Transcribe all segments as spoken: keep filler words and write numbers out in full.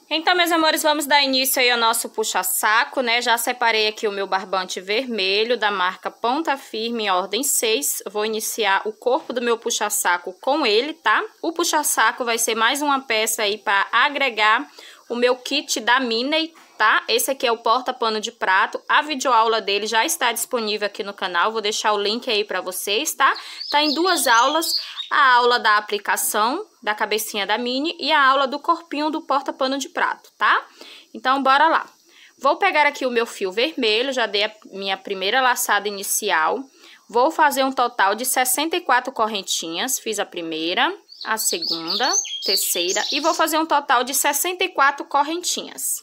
Então, meus amores, vamos dar início aí ao nosso puxa-saco, né? Já separei aqui o meu barbante vermelho da marca Ponta Firme em ordem seis. Vou iniciar o corpo do meu puxa-saco com ele, tá? O puxa-saco vai ser mais uma peça aí para agregar o meu kit da Minnie, tá? Esse aqui é o porta-pano de prato. A videoaula dele já está disponível aqui no canal. Vou deixar o link aí para vocês, tá? Tá em duas aulas. A aula da aplicação da cabecinha da Minnie e a aula do corpinho do porta-pano de prato, tá? Então, bora lá. Vou pegar aqui o meu fio vermelho, já dei a minha primeira laçada inicial. Vou fazer um total de sessenta e quatro correntinhas. Fiz a primeira, a segunda, terceira e vou fazer um total de sessenta e quatro correntinhas.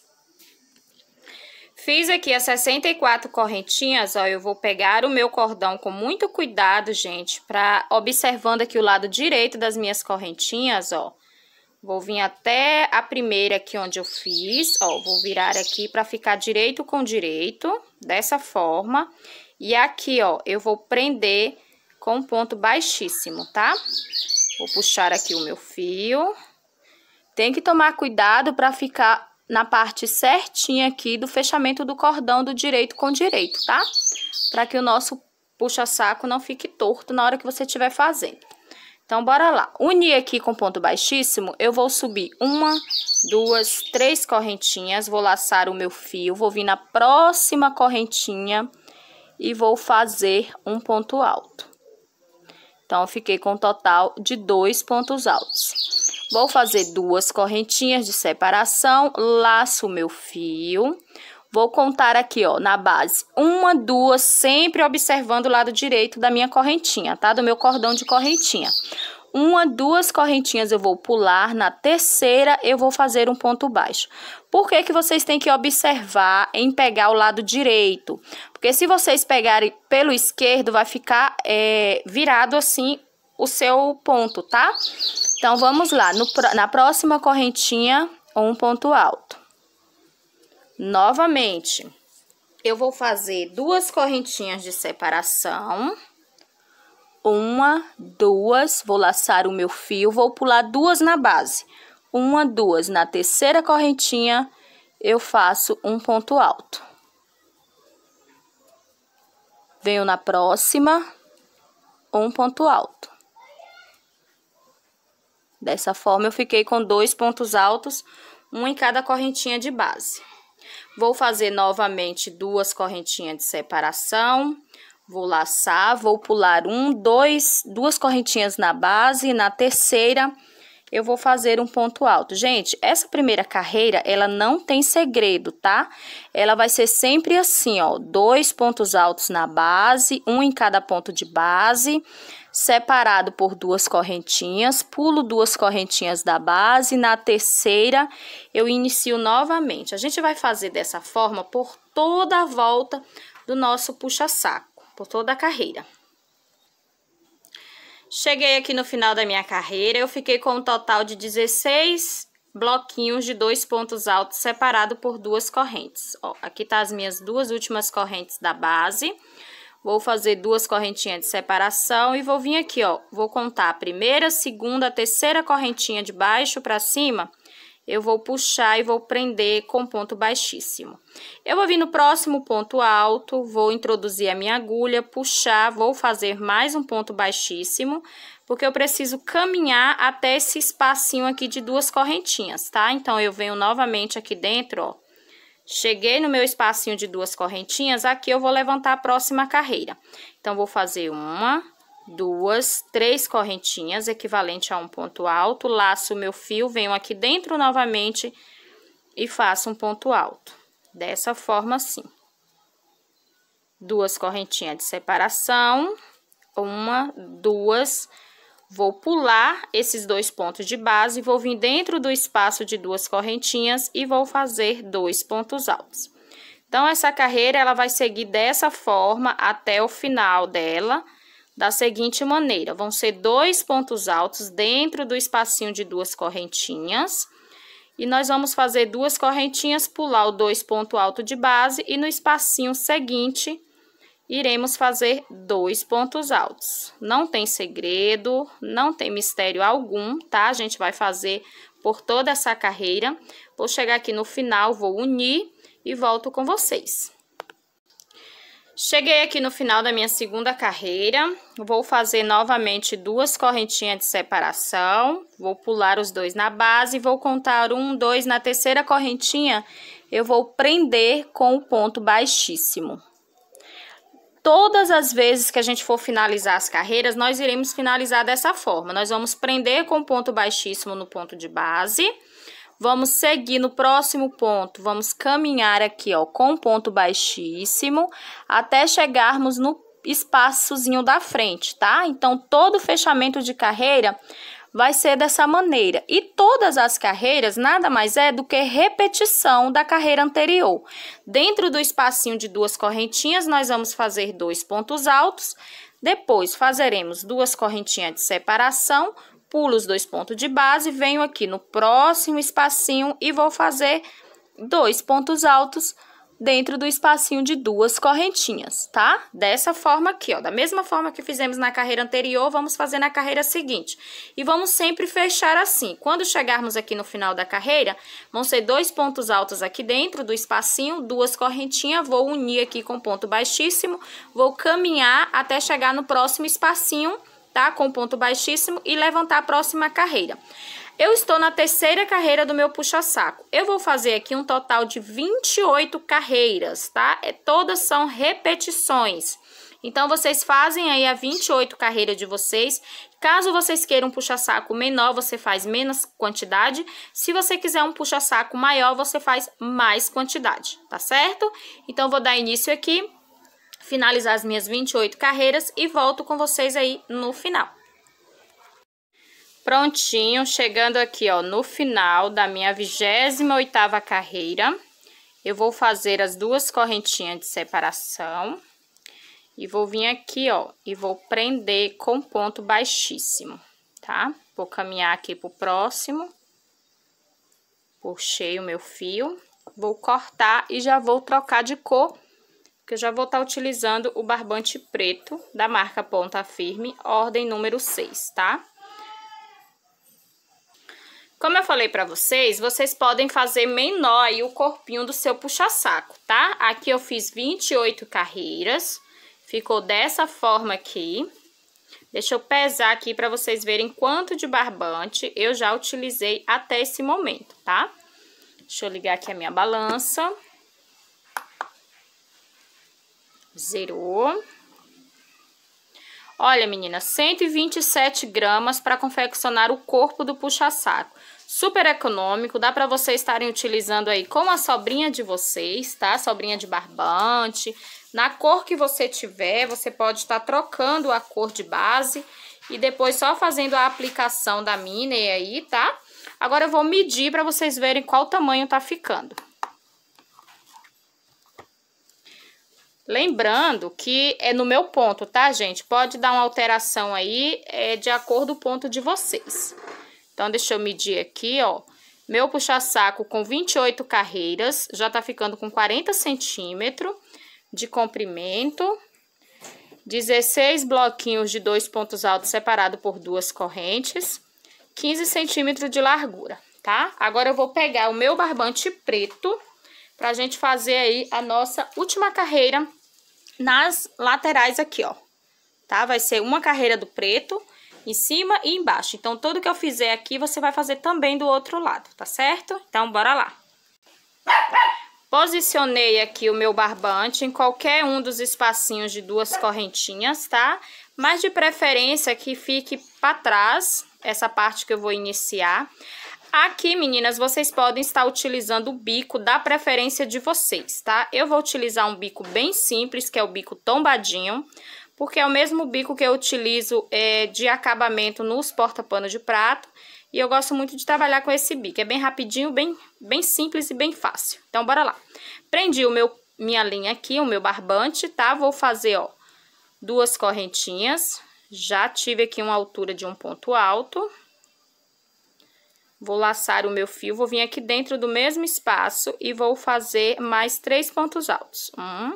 Fiz aqui as sessenta e quatro correntinhas, ó, eu vou pegar o meu cordão com muito cuidado, gente, pra, observando aqui o lado direito das minhas correntinhas, ó. Vou vir até a primeira aqui onde eu fiz, ó, vou virar aqui pra ficar direito com direito, dessa forma. E aqui, ó, eu vou prender com um ponto baixíssimo, tá? Vou puxar aqui o meu fio. Tem que tomar cuidado pra ficar na parte certinha aqui do fechamento do cordão do direito com direito, tá? Para que o nosso puxa-saco não fique torto na hora que você estiver fazendo. Então, bora lá. Unir aqui com ponto baixíssimo, eu vou subir uma, duas, três correntinhas, vou laçar o meu fio, vou vir na próxima correntinha e vou fazer um ponto alto. Então, eu fiquei com um total de dois pontos altos. Vou fazer duas correntinhas de separação, laço o meu fio. Vou contar aqui, ó, na base, uma, duas, sempre observando o lado direito da minha correntinha, tá? Do meu cordão de correntinha. Uma, duas correntinhas eu vou pular, na terceira eu vou fazer um ponto baixo. Por que que vocês têm que observar em pegar o lado direito? Porque se vocês pegarem pelo esquerdo, vai ficar é, virado assim o seu ponto, tá? Então, vamos lá. No, na próxima correntinha, um ponto alto. Novamente, eu vou fazer duas correntinhas de separação. Uma, duas, vou laçar o meu fio, vou pular duas na base. Uma, duas. Na terceira correntinha, eu faço um ponto alto. Venho na próxima, um ponto alto. Dessa forma, eu fiquei com dois pontos altos, um em cada correntinha de base. Vou fazer novamente duas correntinhas de separação. Vou laçar, vou pular um, dois, duas correntinhas na base. Na terceira, eu vou fazer um ponto alto. Gente, essa primeira carreira, ela não tem segredo, tá? Ela vai ser sempre assim, ó, dois pontos altos na base, um em cada ponto de base, separado por duas correntinhas, pulo duas correntinhas da base, na terceira eu inicio novamente. A gente vai fazer dessa forma por toda a volta do nosso puxa-saco, por toda a carreira. Cheguei aqui no final da minha carreira, eu fiquei com um total de dezesseis bloquinhos de dois pontos altos separado por duas correntes. Ó, aqui tá as minhas duas últimas correntes da base. Vou fazer duas correntinhas de separação e vou vir aqui, ó, vou contar a primeira, segunda, terceira correntinha de baixo para cima, eu vou puxar e vou prender com ponto baixíssimo. Eu vou vir no próximo ponto alto, vou introduzir a minha agulha, puxar, vou fazer mais um ponto baixíssimo, porque eu preciso caminhar até esse espacinho aqui de duas correntinhas, tá? Então, eu venho novamente aqui dentro, ó. Cheguei no meu espacinho de duas correntinhas, aqui eu vou levantar a próxima carreira. Então, vou fazer uma, duas, três correntinhas, equivalente a um ponto alto, laço o meu fio, venho aqui dentro novamente e faço um ponto alto. Dessa forma, assim. Duas correntinhas de separação, uma, duas... Vou pular esses dois pontos de base, vou vir dentro do espaço de duas correntinhas e vou fazer dois pontos altos. Então, essa carreira, ela vai seguir dessa forma até o final dela, da seguinte maneira. Vão ser dois pontos altos dentro do espacinho de duas correntinhas. E nós vamos fazer duas correntinhas, pular o dois pontos altos de base e no espacinho seguinte... iremos fazer dois pontos altos. Não tem segredo, não tem mistério algum, tá? A gente vai fazer por toda essa carreira. Vou chegar aqui no final, vou unir e volto com vocês. Cheguei aqui no final da minha segunda carreira, vou fazer novamente duas correntinhas de separação, vou pular os dois na base, vou contar um, dois, na terceira correntinha, eu vou prender com o ponto baixíssimo. Todas as vezes que a gente for finalizar as carreiras, nós iremos finalizar dessa forma, nós vamos prender com o ponto baixíssimo no ponto de base. Vamos seguir no próximo ponto, vamos caminhar aqui, ó, com ponto baixíssimo, até chegarmos no espaçozinho da frente, tá? Então, todo fechamento de carreira vai ser dessa maneira. E todas as carreiras nada mais é do que repetição da carreira anterior. Dentro do espacinho de duas correntinhas, nós vamos fazer dois pontos altos, depois fazeremos duas correntinhas de separação, pulo os dois pontos de base, venho aqui no próximo espacinho e vou fazer dois pontos altos dentro do espacinho de duas correntinhas, tá? Dessa forma aqui, ó, da mesma forma que fizemos na carreira anterior, vamos fazer na carreira seguinte. E vamos sempre fechar assim. Quando chegarmos aqui no final da carreira, vão ser dois pontos altos aqui dentro do espacinho, duas correntinhas, vou unir aqui com ponto baixíssimo, vou caminhar até chegar no próximo espacinho, tá? Com ponto baixíssimo e levantar a próxima carreira. Eu estou na terceira carreira do meu puxa-saco. Eu vou fazer aqui um total de vinte e oito carreiras, tá? É, todas são repetições. Então, vocês fazem aí a vinte e oito carreiras de vocês. Caso vocês queiram um puxa-saco menor, você faz menos quantidade. Se você quiser um puxa-saco maior, você faz mais quantidade, tá certo? Então, vou dar início aqui, finalizar as minhas vinte e oito carreiras e volto com vocês aí no final. Prontinho, chegando aqui, ó, no final da minha vigésima oitava carreira, eu vou fazer as duas correntinhas de separação e vou vir aqui, ó, e vou prender com ponto baixíssimo, tá? Vou caminhar aqui pro próximo, puxei o meu fio, vou cortar e já vou trocar de cor, que eu já vou estar utilizando o barbante preto da marca Ponta Firme, ordem número seis, tá? Como eu falei pra vocês, vocês podem fazer menor aí o corpinho do seu puxa-saco, tá? Aqui eu fiz vinte e oito carreiras, ficou dessa forma aqui. Deixa eu pesar aqui pra vocês verem quanto de barbante eu já utilizei até esse momento, tá? Deixa eu ligar aqui a minha balança. Zerou. Olha, meninas, cento e vinte e sete gramas para confeccionar o corpo do puxa-saco. Super econômico, dá para vocês estarem utilizando aí com a sobrinha de vocês, tá? Sobrinha de barbante. Na cor que você tiver, você pode estar trocando a cor de base e depois só fazendo a aplicação da mini aí, tá? Agora eu vou medir para vocês verem qual tamanho tá ficando. Lembrando que é no meu ponto, tá, gente? Pode dar uma alteração aí, é, de acordo com o ponto de vocês. Então, deixa eu medir aqui, ó. Meu puxa-saco com vinte e oito carreiras, já tá ficando com quarenta centímetros de comprimento. dezesseis bloquinhos de dois pontos altos separados por duas correntes. quinze centímetros de largura, tá? Agora, eu vou pegar o meu barbante preto pra gente fazer aí a nossa última carreira nas laterais aqui, ó, tá? Vai ser uma carreira do preto em cima e embaixo. Então, tudo que eu fizer aqui, você vai fazer também do outro lado, tá certo? Então, bora lá. Posicionei aqui o meu barbante em qualquer um dos espacinhos de duas correntinhas, tá? Mas de preferência que fique para trás, essa parte que eu vou iniciar. Aqui, meninas, vocês podem estar utilizando o bico da preferência de vocês, tá? Eu vou utilizar um bico bem simples, que é o bico tombadinho, porque é o mesmo bico que eu utilizo é, de acabamento nos porta-pano de prato. E eu gosto muito de trabalhar com esse bico, é bem rapidinho, bem, bem simples e bem fácil. Então, bora lá. Prendi o meu, minha linha aqui, o meu barbante, tá? Vou fazer, ó, duas correntinhas. Já tive aqui uma altura de um ponto alto. Vou laçar o meu fio, vou vir aqui dentro do mesmo espaço e vou fazer mais três pontos altos. Um,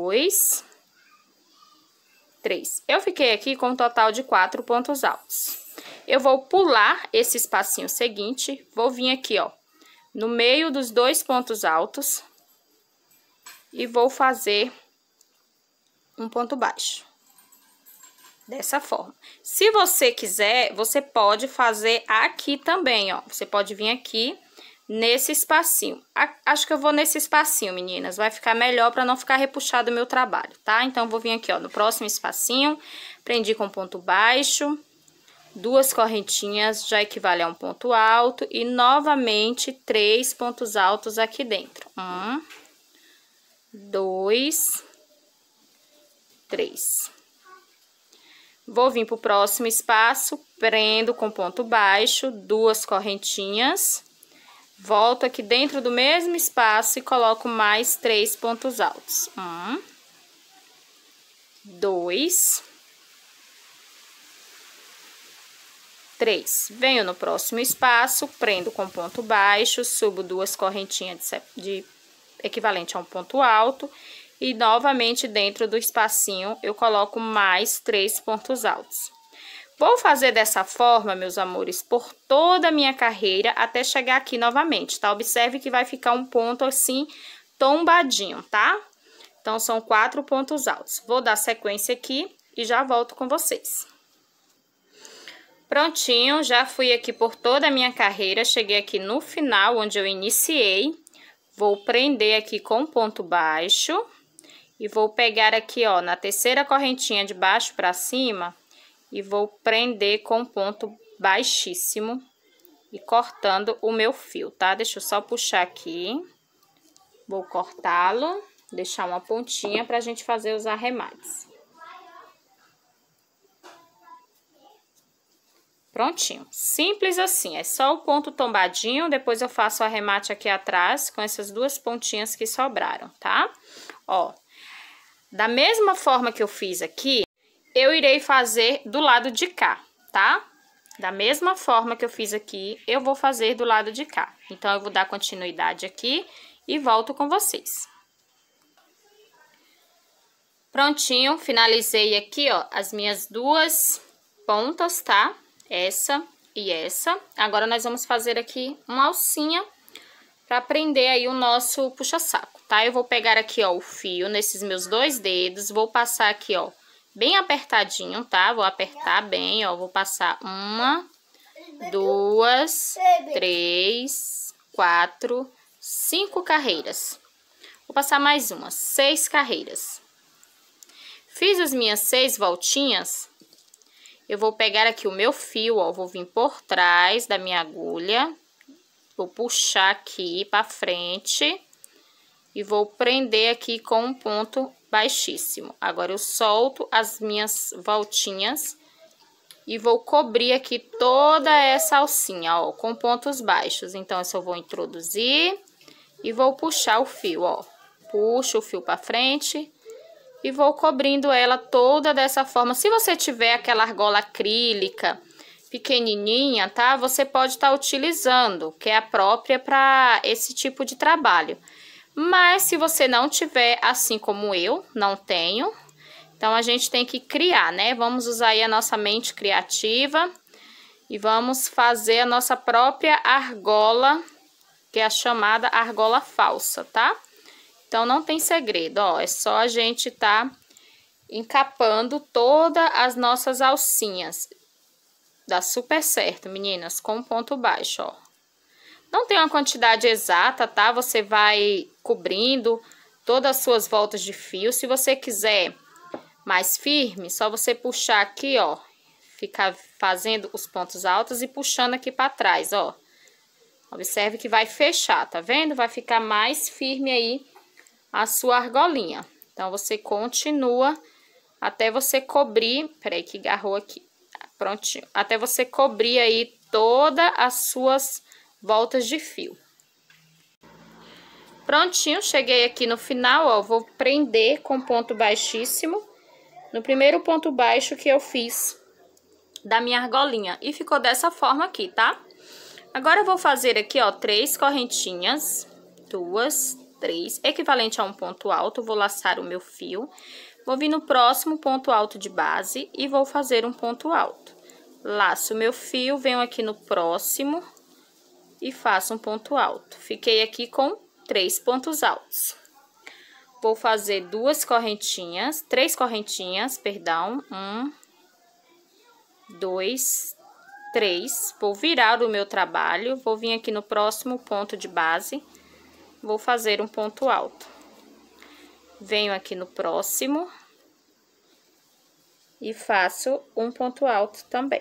dois, três. Eu fiquei aqui com um total de quatro pontos altos. Eu vou pular esse espacinho seguinte, vou vir aqui, ó, no meio dos dois pontos altos e vou fazer um ponto baixo. Dessa forma. Se você quiser, você pode fazer aqui também, ó. Você pode vir aqui nesse espacinho. Acho que eu vou nesse espacinho, meninas. Vai ficar melhor para não ficar repuxado o meu trabalho, tá? Então, eu vou vir aqui, ó, no próximo espacinho. Prendi com ponto baixo. Duas correntinhas já equivale a um ponto alto. E, novamente, três pontos altos aqui dentro. Um, dois, três. Vou vir pro próximo espaço, prendo com ponto baixo, duas correntinhas. Volto aqui dentro do mesmo espaço e coloco mais três pontos altos. Um, dois, três. Venho no próximo espaço, prendo com ponto baixo, subo duas correntinhas de, de equivalente a um ponto alto. E, novamente, dentro do espacinho, eu coloco mais três pontos altos. Vou fazer dessa forma, meus amores, por toda a minha carreira, até chegar aqui novamente, tá? Observe que vai ficar um ponto assim, tombadinho, tá? Então, são quatro pontos altos. Vou dar sequência aqui e já volto com vocês. Prontinho, já fui aqui por toda a minha carreira, cheguei aqui no final, onde eu iniciei. Vou prender aqui com ponto baixo. E vou pegar aqui, ó, na terceira correntinha de baixo pra cima e vou prender com ponto baixíssimo e cortando o meu fio, tá? Deixa eu só puxar aqui. Vou cortá-lo, deixar uma pontinha pra gente fazer os arremates. Prontinho. Simples assim, é só o ponto tombadinho, depois eu faço o arremate aqui atrás com essas duas pontinhas que sobraram, tá? Ó. Da mesma forma que eu fiz aqui, eu irei fazer do lado de cá, tá? Da mesma forma que eu fiz aqui, eu vou fazer do lado de cá. Então, eu vou dar continuidade aqui e volto com vocês. Prontinho, finalizei aqui, ó, as minhas duas pontas, tá? Essa e essa. Agora, nós vamos fazer aqui uma alcinha para prender aí o nosso puxa-saco, tá? Eu vou pegar aqui, ó, o fio nesses meus dois dedos, vou passar aqui, ó, bem apertadinho, tá? Vou apertar bem, ó, vou passar uma, duas, três, quatro, cinco carreiras. Vou passar mais uma, seis carreiras. Fiz as minhas seis voltinhas, eu vou pegar aqui o meu fio, ó, vou vir por trás da minha agulha. Vou puxar aqui para frente e vou prender aqui com um ponto baixíssimo. Agora, eu solto as minhas voltinhas e vou cobrir aqui toda essa alcinha, ó, com pontos baixos. Então, eu só vou introduzir e vou puxar o fio, ó. Puxo o fio para frente e vou cobrindo ela toda dessa forma. Se você tiver aquela argola acrílica pequenininha, tá? Você pode estar utilizando, que é a própria para esse tipo de trabalho. Mas se você não tiver, assim como eu, não tenho, então a gente tem que criar, né? Vamos usar aí a nossa mente criativa e vamos fazer a nossa própria argola, que é a chamada argola falsa, tá? Então, não tem segredo, ó, é só a gente tá encapando todas as nossas alcinhas. Dá super certo, meninas, com ponto baixo, ó. Não tem uma quantidade exata, tá? Você vai cobrindo todas as suas voltas de fio. Se você quiser mais firme, só você puxar aqui, ó. Ficar fazendo os pontos altos e puxando aqui pra trás, ó. Observe que vai fechar, tá vendo? Vai ficar mais firme aí a sua argolinha. Então, você continua até você cobrir... Peraí que agarrou aqui. Prontinho. Até você cobrir aí todas as suas voltas de fio. Prontinho, cheguei aqui no final, ó. Vou prender com ponto baixíssimo no primeiro ponto baixo que eu fiz da minha argolinha. E ficou dessa forma aqui, tá? Agora, eu vou fazer aqui, ó, três correntinhas. Duas, três, equivalente a um ponto alto. Vou laçar o meu fio. Vou vir no próximo ponto alto de base e vou fazer um ponto alto. laço o meu fio, venho aqui no próximo e faço um ponto alto. Fiquei aqui com três pontos altos. Vou fazer duas correntinhas, três correntinhas, perdão, um, dois, três. Vou virar o meu trabalho, vou vir aqui no próximo ponto de base, vou fazer um ponto alto. Venho aqui no próximo e faço um ponto alto também.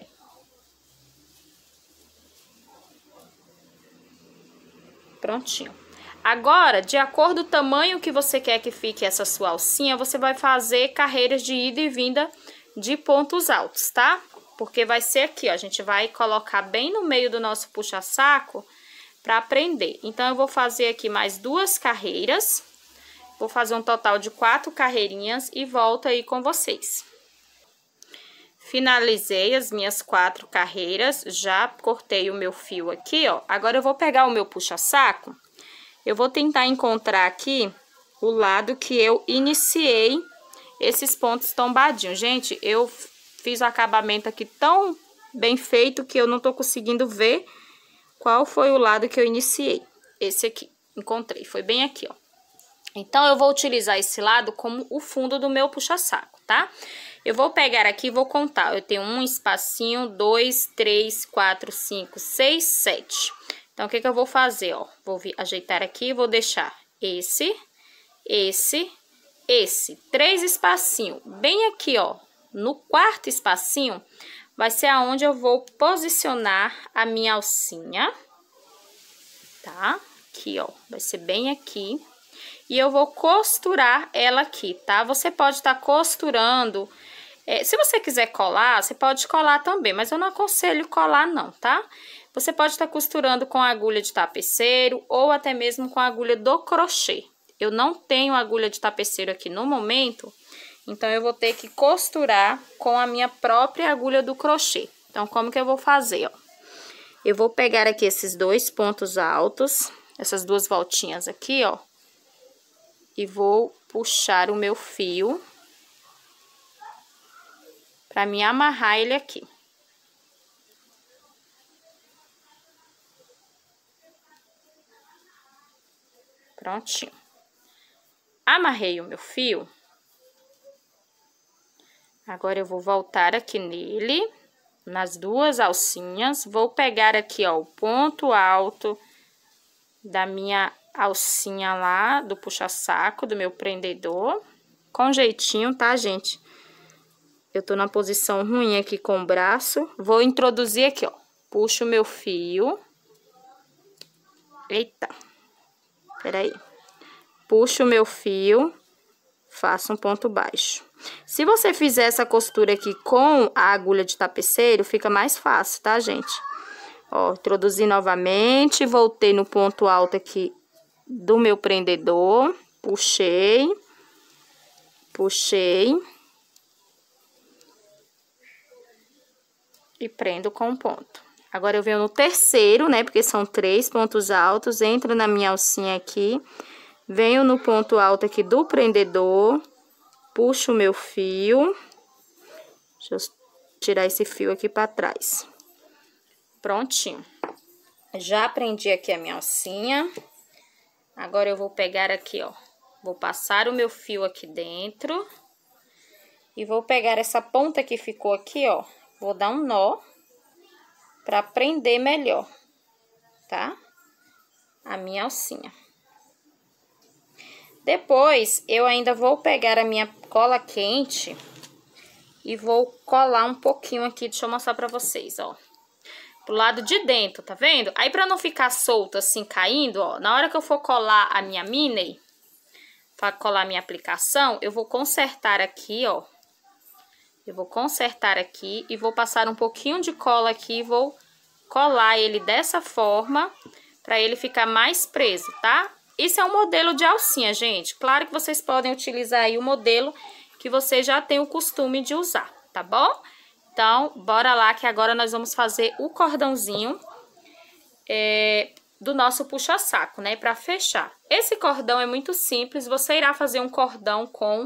Prontinho. Agora, de acordo com o tamanho que você quer que fique essa sua alcinha, você vai fazer carreiras de ida e vinda de pontos altos, tá? Porque vai ser aqui, ó, a gente vai colocar bem no meio do nosso puxa-saco para prender. Então, eu vou fazer aqui mais duas carreiras, vou fazer um total de quatro carreirinhas e volto aí com vocês. Finalizei as minhas quatro carreiras, já cortei o meu fio aqui, ó. Agora, eu vou pegar o meu puxa-saco, eu vou tentar encontrar aqui o lado que eu iniciei esses pontos tombadinhos. Gente, eu fiz o acabamento aqui tão bem feito que eu não tô conseguindo ver qual foi o lado que eu iniciei. Esse aqui, encontrei, foi bem aqui, ó. Então, eu vou utilizar esse lado como o fundo do meu puxa-saco, tá? Eu vou pegar aqui e vou contar. Eu tenho um espacinho, dois, três, quatro, cinco, seis, sete. Então, o que que eu vou fazer, ó? Vou ajeitar aqui e vou deixar esse, esse, esse. Três espacinhos. Bem aqui, ó. No quarto espacinho, vai ser aonde eu vou posicionar a minha alcinha. Tá? Aqui, ó. Vai ser bem aqui. E eu vou costurar ela aqui, tá? Você pode estar costurando... É, se você quiser colar, você pode colar também, mas eu não aconselho colar não, tá? Você pode estar costurando com a agulha de tapeceiro ou até mesmo com a agulha do crochê. Eu não tenho agulha de tapeceiro aqui no momento, então eu vou ter que costurar com a minha própria agulha do crochê. Então, como que eu vou fazer, ó? Eu vou pegar aqui esses dois pontos altos, essas duas voltinhas aqui, ó, e vou puxar o meu fio para me amarrar ele aqui. Prontinho. Amarrei o meu fio. Agora, eu vou voltar aqui nele, nas duas alcinhas. Vou pegar aqui, ó, o ponto alto da minha alcinha lá, do puxa-saco, do meu prendedor. Com jeitinho, tá, gente? Eu tô na posição ruim aqui com o braço. Vou introduzir aqui, ó. Puxo o meu fio. Eita. Peraí. Puxo o meu fio. Faço um ponto baixo. Se você fizer essa costura aqui com a agulha de tapeceiro, fica mais fácil, tá, gente? Ó, introduzi novamente. Voltei no ponto alto aqui do meu prendedor. Puxei. Puxei. E prendo com um ponto. Agora, eu venho no terceiro, né? Porque são três pontos altos. Entro na minha alcinha aqui. Venho no ponto alto aqui do prendedor. Puxo o meu fio. Deixa eu tirar esse fio aqui pra trás. Prontinho. Já prendi aqui a minha alcinha. Agora, eu vou pegar aqui, ó. Vou passar o meu fio aqui dentro. E vou pegar essa ponta que ficou aqui, ó. Vou dar um nó pra prender melhor, tá? A minha alcinha. Depois, eu ainda vou pegar a minha cola quente e vou colar um pouquinho aqui. Deixa eu mostrar pra vocês, ó. Pro lado de dentro, tá vendo? Aí, pra não ficar solto assim, caindo, ó. Na hora que eu for colar a minha mini, pra colar a minha aplicação, eu vou consertar aqui, ó. Eu vou consertar aqui e vou passar um pouquinho de cola aqui e vou colar ele dessa forma para ele ficar mais preso, tá? Isso é um modelo de alcinha, gente. Claro que vocês podem utilizar aí o modelo que vocês já têm o costume de usar, tá bom? Então, bora lá que agora nós vamos fazer o cordãozinho é, do nosso puxa-saco, né? Para fechar. Esse cordão é muito simples, você irá fazer um cordão com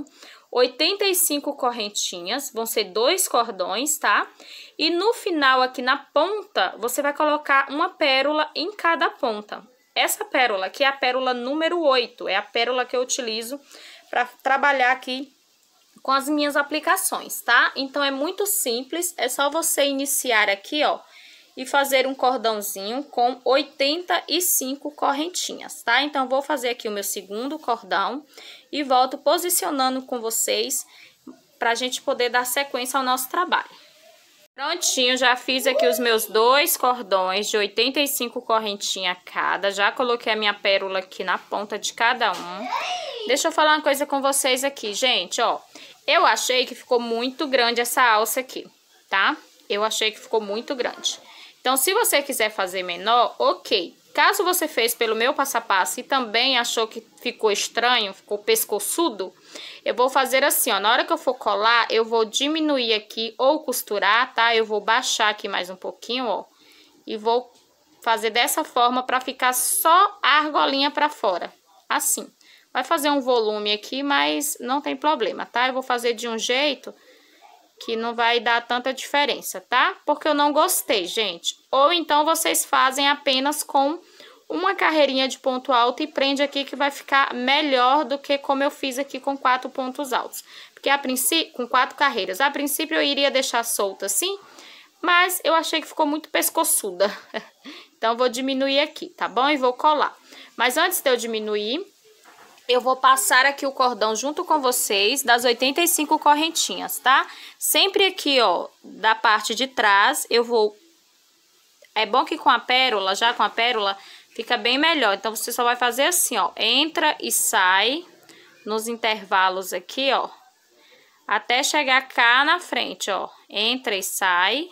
oitenta e cinco correntinhas, vão ser dois cordões, tá? E no final, aqui na ponta, você vai colocar uma pérola em cada ponta. Essa pérola aqui é a pérola número oito, é a pérola que eu utilizo para trabalhar aqui com as minhas aplicações, tá? Então, é muito simples, é só você iniciar aqui, ó, e fazer um cordãozinho com oitenta e cinco correntinhas, tá? Então, vou fazer aqui o meu segundo cordão e volto posicionando com vocês pra gente poder dar sequência ao nosso trabalho. Prontinho, já fiz aqui os meus dois cordões de oitenta e cinco correntinhas cada, já coloquei a minha pérola aqui na ponta de cada um. Deixa eu falar uma coisa com vocês aqui, gente, ó. Eu achei que ficou muito grande essa alça aqui, tá? Eu achei que ficou muito grande. Então, se você quiser fazer menor, ok. Caso você fez pelo meu passo a passo e também achou que ficou estranho, ficou pescoçudo, eu vou fazer assim, ó. Na hora que eu for colar, eu vou diminuir aqui ou costurar, tá? Eu vou baixar aqui mais um pouquinho, ó. E vou fazer dessa forma pra ficar só a argolinha pra fora. Assim. Vai fazer um volume aqui, mas não tem problema, tá? Eu vou fazer de um jeito que não vai dar tanta diferença, tá? Porque eu não gostei, gente. Ou então vocês fazem apenas com uma carreirinha de ponto alto e prende aqui que vai ficar melhor do que como eu fiz aqui com quatro pontos altos. Porque a princípio, com quatro carreiras, a princípio eu iria deixar solta assim, mas eu achei que ficou muito pescoçuda. Então, vou diminuir aqui, tá bom? E vou colar. Mas antes de eu diminuir, eu vou passar aqui o cordão junto com vocês das oitenta e cinco correntinhas, tá? Sempre aqui, ó, da parte de trás, eu vou... É bom que com a pérola, já com a pérola, fica bem melhor. Então, você só vai fazer assim, ó. Entra e sai nos intervalos aqui, ó. Até chegar cá na frente, ó. Entra e sai.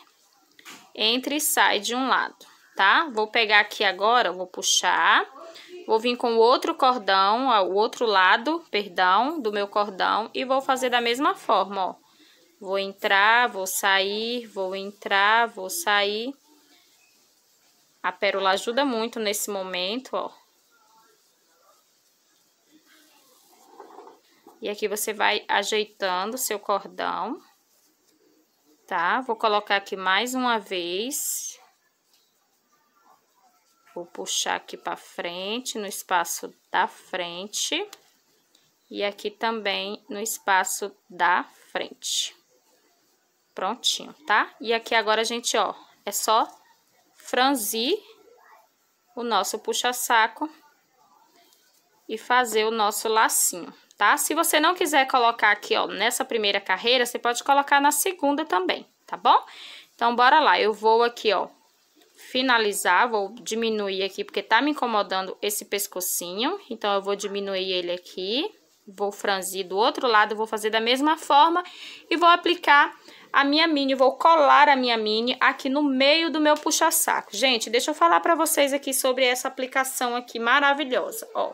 Entra e sai de um lado, tá? Vou pegar aqui agora, vou puxar... Vou vir com o outro cordão, ó, o outro lado, perdão, do meu cordão e vou fazer da mesma forma, ó. Vou entrar, vou sair, vou entrar, vou sair. A pérola ajuda muito nesse momento, ó. E aqui você vai ajeitando o seu cordão, tá? Vou colocar aqui mais uma vez. Vou puxar aqui pra frente, no espaço da frente. E aqui também no espaço da frente. Prontinho, tá? E aqui agora, gente, ó, é só franzir o nosso puxa-saco e fazer o nosso lacinho, tá? Se você não quiser colocar aqui, ó, nessa primeira carreira, você pode colocar na segunda também, tá bom? Então, bora lá. Eu vou aqui, ó, finalizar, vou diminuir aqui, porque tá me incomodando esse pescocinho. Então, eu vou diminuir ele aqui, vou franzir do outro lado, vou fazer da mesma forma e vou aplicar a minha mini, vou colar a minha mini aqui no meio do meu puxa-saco. Gente, deixa eu falar pra vocês aqui sobre essa aplicação aqui maravilhosa, ó.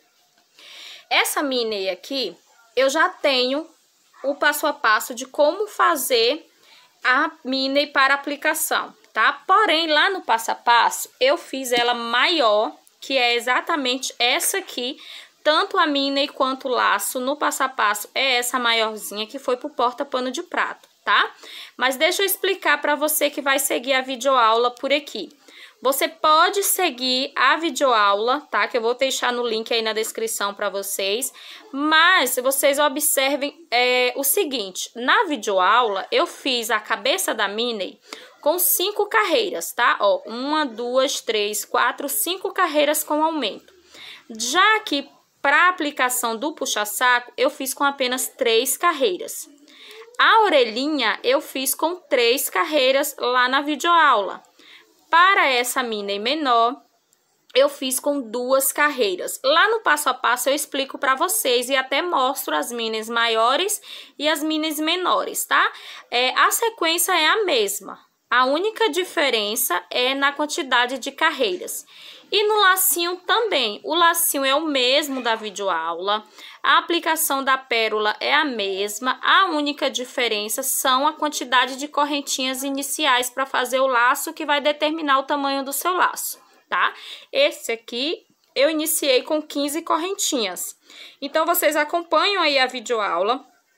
Essa mini aqui, eu já tenho o passo a passo de como fazer a mini para aplicação, tá? Porém, lá no passo a passo, eu fiz ela maior, que é exatamente essa aqui. Tanto a mini quanto o laço no passo a passo é essa maiorzinha que foi pro porta-pano de prato, tá? Mas deixa eu explicar para você que vai seguir a videoaula por aqui. Você pode seguir a videoaula, tá? Que eu vou deixar no link aí na descrição para vocês. Mas vocês observem é, o seguinte, na videoaula eu fiz a cabeça da mini com cinco carreiras, tá? Ó, uma, duas, três, quatro, cinco carreiras com aumento. Já que para aplicação do puxa-saco, eu fiz com apenas três carreiras. A orelhinha eu fiz com três carreiras lá na videoaula. Para essa mini menor, eu fiz com duas carreiras. Lá no passo a passo eu explico para vocês e até mostro as minis maiores e as minis menores, tá? É, a sequência é a mesma. A única diferença é na quantidade de carreiras. E no lacinho também, o lacinho é o mesmo da videoaula, a aplicação da pérola é a mesma, a única diferença são a quantidade de correntinhas iniciais para fazer o laço, que vai determinar o tamanho do seu laço, tá? Esse aqui eu iniciei com quinze correntinhas. Então, vocês acompanham aí a videoaula,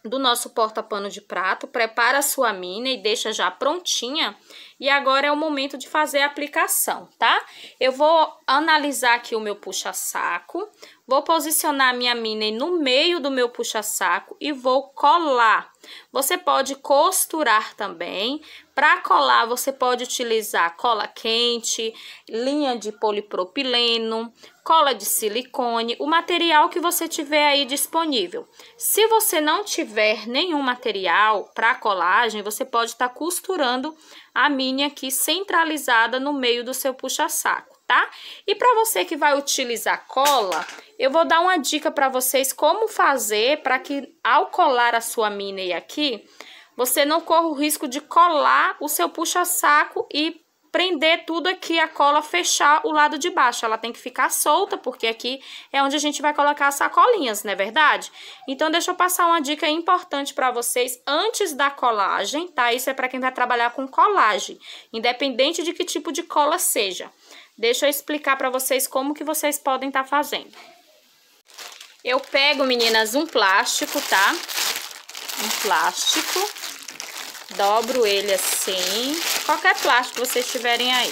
do nosso porta-pano de prato, prepara a sua mina e deixa já prontinha. E agora é o momento de fazer a aplicação, tá? Eu vou analisar aqui o meu puxa-saco, vou posicionar a minha mina no meio do meu puxa-saco e vou colar. Você pode costurar também. Para colar, você pode utilizar cola quente, linha de polipropileno, cola de silicone, o material que você tiver aí disponível. Se você não tiver nenhum material para colagem, você pode estar tá costurando a mini aqui centralizada no meio do seu puxa-saco, tá? E para você que vai utilizar cola, eu vou dar uma dica para vocês como fazer para que ao colar a sua mini aqui, você não corra o risco de colar o seu puxa-saco e prender tudo aqui, a cola fechar o lado de baixo. Ela tem que ficar solta, porque aqui é onde a gente vai colocar as sacolinhas, não é verdade? Então, deixa eu passar uma dica importante para vocês antes da colagem, tá? Isso é para quem vai trabalhar com colagem, independente de que tipo de cola seja. Deixa eu explicar para vocês como que vocês podem estar fazendo. Eu pego, meninas, um plástico, tá? Um plástico. Dobro ele assim, qualquer plástico que vocês tiverem aí.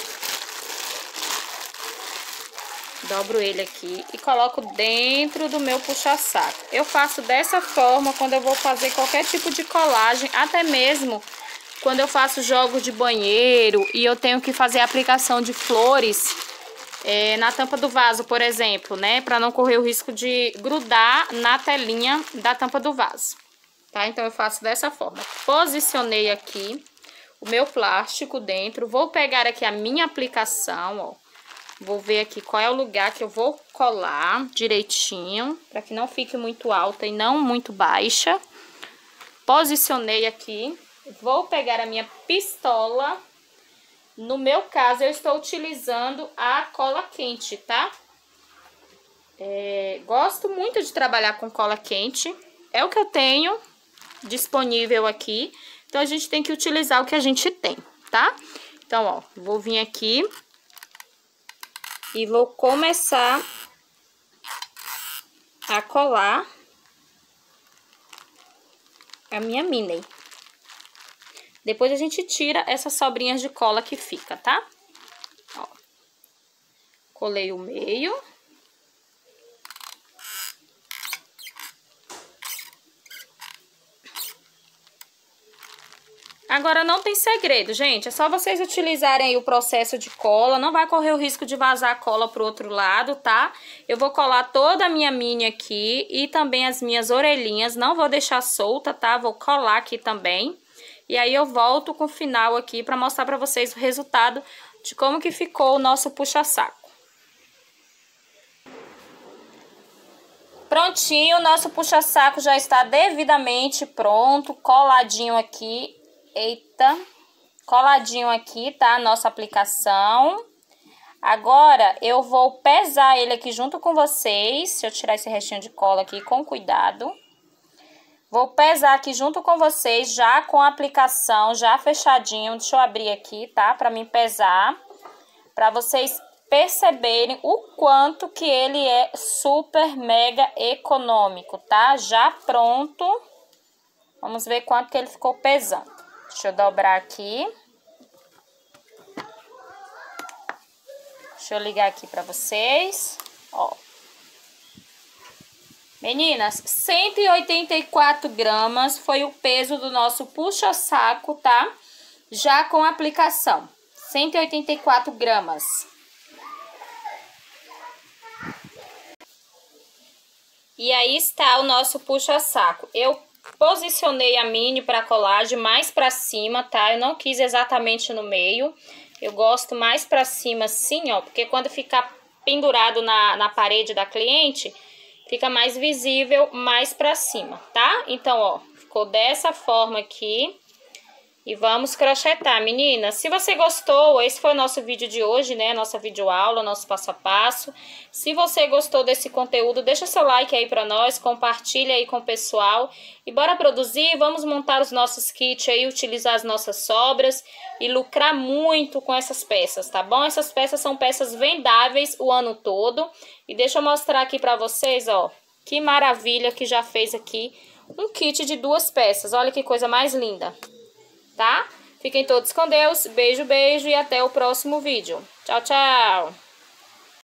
Dobro ele aqui e coloco dentro do meu puxa-saco. Eu faço dessa forma quando eu vou fazer qualquer tipo de colagem, até mesmo quando eu faço jogos de banheiro e eu tenho que fazer a aplicação de flores é, na tampa do vaso, por exemplo, né? Para não correr o risco de grudar na telinha da tampa do vaso. Tá? Então, eu faço dessa forma. Posicionei aqui o meu plástico dentro. Vou pegar aqui a minha aplicação, ó. Vou ver aqui qual é o lugar que eu vou colar direitinho, para que não fique muito alta e não muito baixa. Posicionei aqui. Vou pegar a minha pistola. No meu caso, eu estou utilizando a cola quente, tá? É, gosto muito de trabalhar com cola quente. É o que eu tenho disponível aqui, então a gente tem que utilizar o que a gente tem, tá? Então, ó, vou vir aqui e vou começar a colar a minha mini. Depois a gente tira essas sobrinhas de cola que fica, tá? Ó, colei o meio. Agora, não tem segredo, gente. É só vocês utilizarem aí o processo de cola. Não vai correr o risco de vazar a cola pro outro lado, tá? Eu vou colar toda a minha mini aqui e também as minhas orelhinhas. Não vou deixar solta, tá? Vou colar aqui também. E aí, eu volto com o final aqui pra mostrar pra vocês o resultado de como que ficou o nosso puxa-saco. Prontinho, o nosso puxa-saco já está devidamente pronto, coladinho aqui. Eita, coladinho aqui, tá? Nossa aplicação. Agora, eu vou pesar ele aqui junto com vocês. Deixa eu tirar esse restinho de cola aqui com cuidado. Vou pesar aqui junto com vocês, já com a aplicação, já fechadinho. Deixa eu abrir aqui, tá? Pra mim pesar. Pra vocês perceberem o quanto que ele é super mega econômico, tá? Já pronto. Vamos ver quanto que ele ficou pesando. Deixa eu dobrar aqui. Deixa eu ligar aqui pra vocês. Ó. Meninas, cento e oitenta e quatro gramas foi o peso do nosso puxa-saco, tá? Já com aplicação. cento e oitenta e quatro gramas. E aí está o nosso puxa-saco. Eu posicionei a mini para colagem mais para cima, tá? Eu não quis exatamente no meio. Eu gosto mais para cima assim, ó. Porque quando ficar pendurado na, na parede da cliente, fica mais visível mais para cima, tá? Então, ó, ficou dessa forma aqui. E vamos crochetar, meninas. Se você gostou, esse foi o nosso vídeo de hoje, né? Nossa videoaula, nosso passo a passo. Se você gostou desse conteúdo, deixa seu like aí pra nós, compartilha aí com o pessoal. E bora produzir, vamos montar os nossos kits aí, utilizar as nossas sobras e lucrar muito com essas peças, tá bom? Essas peças são peças vendáveis o ano todo. E deixa eu mostrar aqui pra vocês, ó, que maravilha que já fez aqui um kit de duas peças. Olha que coisa mais linda, tá? Fiquem todos com Deus. Beijo, beijo e até o próximo vídeo. Tchau, tchau!